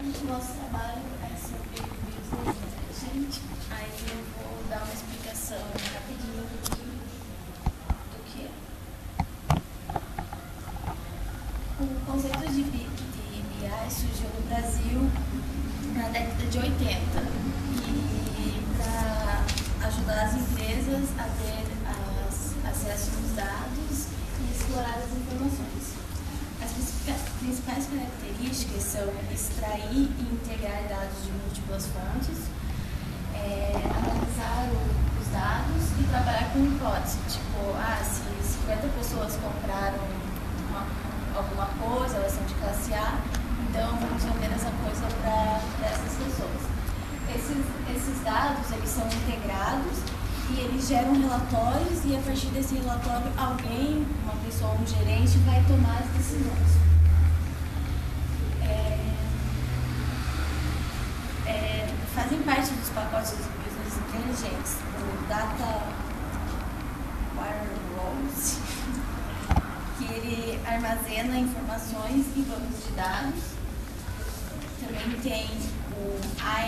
O nosso trabalho é sobre business intelligent. Aí eu vou dar uma explicação rapidinho do que é. O conceito de BI surgiu no Brasil na década de 80 e para ajudar as empresas a ter acesso aos dados e explorar as informações. As principais características são extrair e integrar dados de múltiplas fontes, analisar os dados e trabalhar com hipótese, tipo, se 50 pessoas compraram alguma coisa, elas são de classe A, então vamos vender essa coisa para essas pessoas. Esses dados, eles são integrados e eles geram relatórios e a partir desse relatório alguém, uma pessoa, um gerente, vai tomar as decisões. Fazem parte dos pacotes de business inteligentes o Data Warehouse, que ele armazena informações em bancos de dados. Também tem o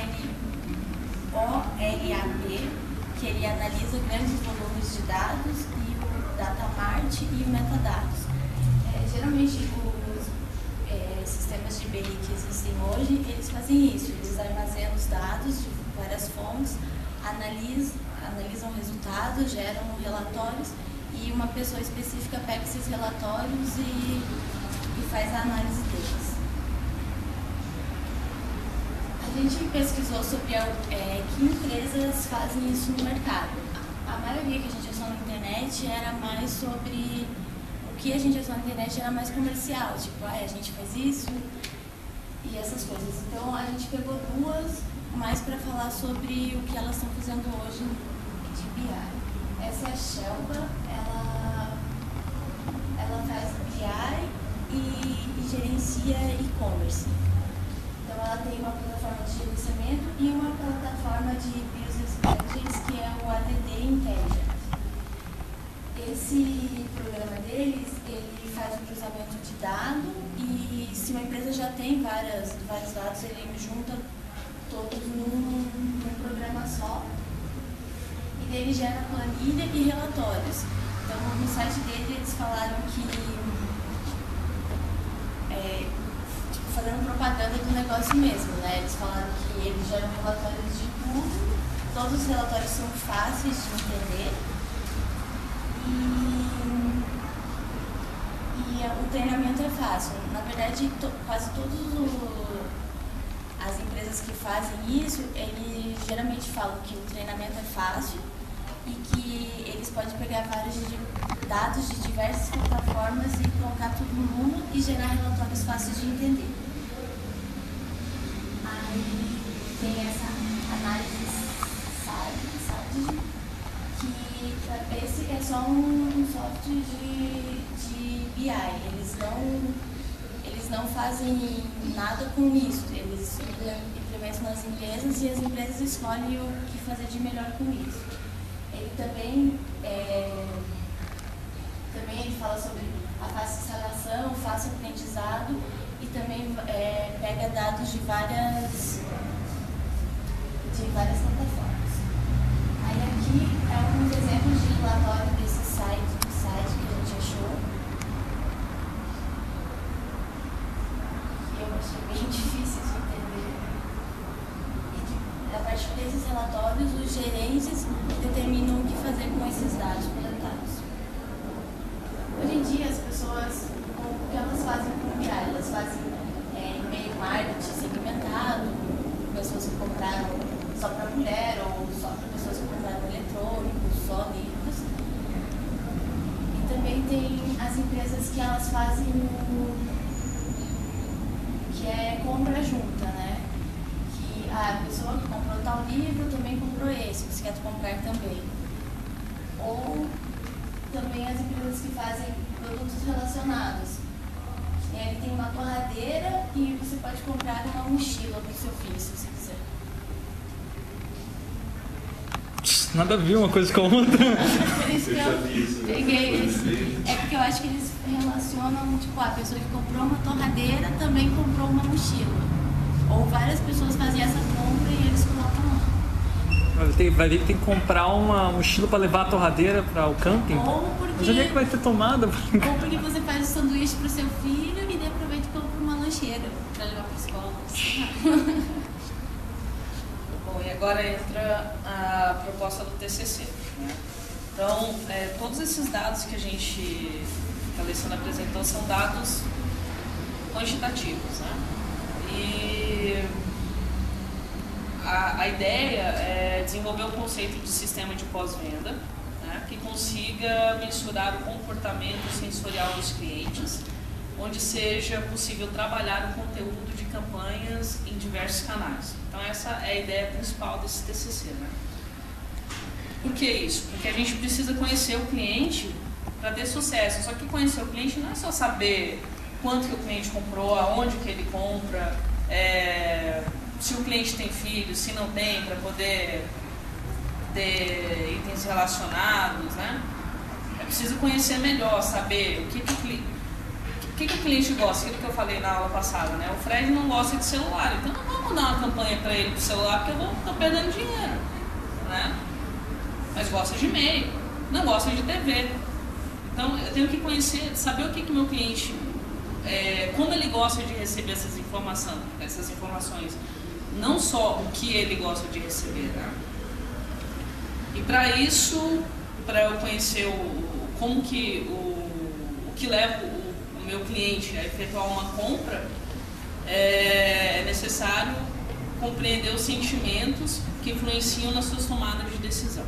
ANORAP, que ele analisa grandes volumes de dados, e o DataMart e o Metadados. Geralmente, os sistemas de BI que existem hoje, eles fazem isso, eles armazenam os dados de várias fontes, analisam resultados, geram relatórios, e uma pessoa específica pega esses relatórios e faz a análise deles. A gente pesquisou sobre que empresas fazem isso no mercado. A maioria que a gente achou na internet era mais sobre... O que a gente achou na internet era mais comercial, tipo, a gente faz isso e essas coisas. Então a gente pegou duas mais para falar sobre o que elas estão fazendo hoje de BI. Essa é a Shelba, ela faz BI e gerencia e-commerce. Então ela tem uma plataforma de gerenciamento e uma plataforma de business intelligence, que é o ADD Intelligence. Esse programa deles, ele faz o cruzamento de dados e se uma empresa já tem vários dados, ele junta todos num programa só e dele gera planilha e relatórios. Então no site dele eles falaram que fazendo propaganda do negócio mesmo, né? Eles falaram que eles geram relatórios de tudo, todos os relatórios são fáceis de entender e o treinamento é fácil. Na verdade, quase todas as empresas que fazem isso, eles geralmente falam que o treinamento é fácil e que eles podem pegar vários dados de diversas plataformas e colocar tudo numa e gerar relatórios fáceis de entender. Aí tem essa análise SAD, que esse é só um software de BI. Eles não fazem nada com isso. Eles implementam nas empresas e as empresas escolhem o que fazer de melhor com isso. Ele também ele fala sobre a fácil instalação, fácil aprendizado e também pega dados de várias plataformas. Aí aqui é alguns exemplos de relatório desse site que a gente achou. Que eu achei bem difícil de entender. E a partir desses relatórios, os gerentes determinam o que fazer com esses dados coletados. Hoje em dia, as pessoas, o que elas fazem com BI? Elas fazem e-mail marketing segmentado, pessoas que compraram só para mulher ou só para pessoas que compraram eletrônicos, só livros. E também tem as empresas que elas fazem que é compra junta, né? Que a pessoa que comprou tal livro também comprou esse, você quer comprar também. Ou também as empresas que fazem produtos relacionados. Ele tem uma torradeira e você pode comprar uma mochila para o seu filho, se você quiser. Nada a ver uma coisa com a outra. Por isso que eu peguei esse. É porque eu acho que eles relacionam, tipo, a pessoa que comprou uma torradeira também comprou uma mochila. Ou Ou várias pessoas fazem essa compra e eles colocam lá. Vai ver que tem que comprar uma mochila para levar a torradeira para o camping. Ou porque, mas onde é que vai ter tomada? Ou porque você faz o sanduíche pro seu filho e daí aproveita e compra uma lancheira para levar para a escola. Bom, e agora entra a proposta do TCC, né? Então, todos esses dados que a Alessandra apresentou são dados quantitativos, né? E a ideia é desenvolver um conceito de sistema de pós-venda, né, que consiga mensurar o comportamento sensorial dos clientes, onde seja possível trabalhar o conteúdo de campanhas em diversos canais. Então essa é a ideia principal desse TCC, né? Por que isso? Porque a gente precisa conhecer o cliente para ter sucesso. Só que conhecer o cliente não é só saber quanto que o cliente comprou, aonde que ele compra, se o cliente tem filhos, se não tem, para poder ter itens relacionados, né? É preciso conhecer melhor, saber o que o cliente gosta, aquilo que eu falei na aula passada, né? O Fred não gosta de celular, então não vamos dar uma campanha para ele do celular porque eu estou perdendo dinheiro, né? Mas gosta de e-mail, não gosta de TV. Então eu tenho que conhecer, saber o que o meu cliente, como ele gosta de receber essas informações, não só o que ele gosta de receber, né? E para isso, para eu conhecer o que leva o meu cliente a efetuar uma compra, é necessário compreender os sentimentos que influenciam nas suas tomadas de decisão.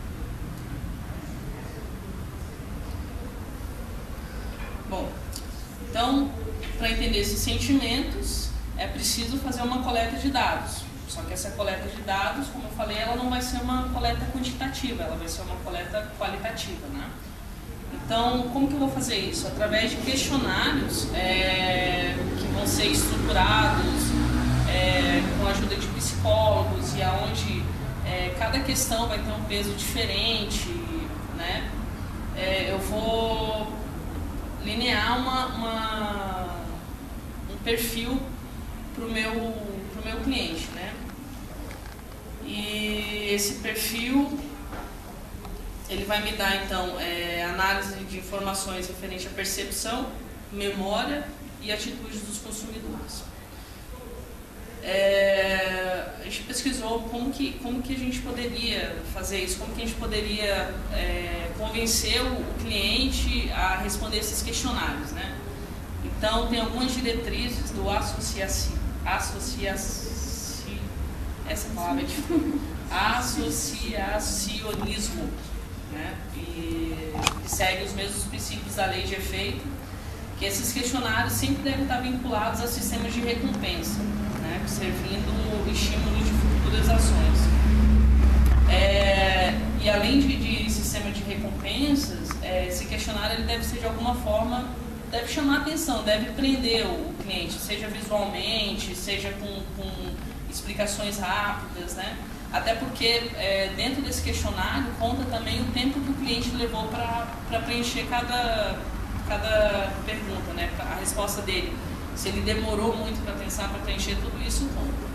Bom, então, para entender esses sentimentos, é preciso fazer uma coleta de dados. Só que essa coleta de dados, como eu falei, ela não vai ser uma coleta quantitativa, ela vai ser uma coleta qualitativa, né? Então, como que eu vou fazer isso? Através de questionários que vão ser estruturados com a ajuda de psicólogos e aonde cada questão vai ter um peso diferente, né? Eu vou linear um perfil para o meu cliente, né? E esse perfil ele vai me dar então análise de informações referente à percepção, memória e atitudes dos consumidores. A gente pesquisou como que a gente poderia fazer isso, como que a gente poderia convencer o cliente a responder esses questionários, né? Então tem algumas diretrizes do essa palavra é difícil, associacionismo, né? E segue os mesmos princípios da lei de efeito, que esses questionários sempre devem estar vinculados a sistemas de recompensa, né? Servindo estímulo de futuras ações. E além de sistema de recompensas, esse questionário ele deve ser de alguma forma, deve chamar atenção, deve prender o cliente, seja visualmente, seja com explicações rápidas, né? Até porque dentro desse questionário conta também o tempo que o cliente levou para preencher cada pergunta, né? A resposta dele. Se ele demorou muito para pensar, para preencher tudo isso, conta.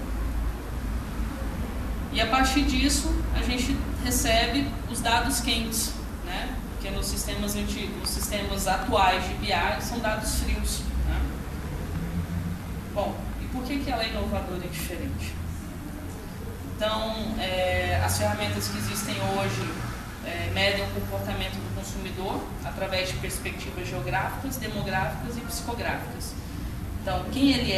E a partir disso, a gente recebe os dados quentes, né? Porque nos sistemas antigos, nos sistemas atuais de BI, são dados frios, né? Bom, e por que ela é inovadora e diferente? Então, as ferramentas que existem hoje medem o comportamento do consumidor através de perspectivas geográficas, demográficas e psicográficas. Então, quem ele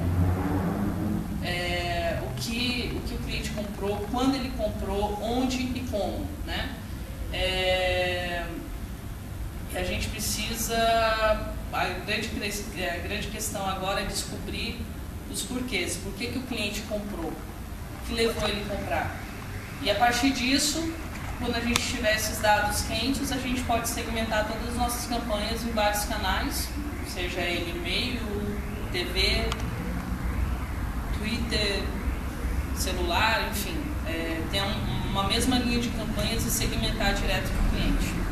o que o cliente comprou, quando ele comprou, onde e como, né? A gente precisa, a grande questão agora é descobrir os porquês, por que o cliente comprou, o que levou ele a comprar. E a partir disso, quando a gente tiver esses dados quentes, a gente pode segmentar todas as nossas campanhas em vários canais, seja ele e-mail, TV, Twitter, celular, enfim, ter uma mesma linha de campanhas e segmentar direto para o cliente.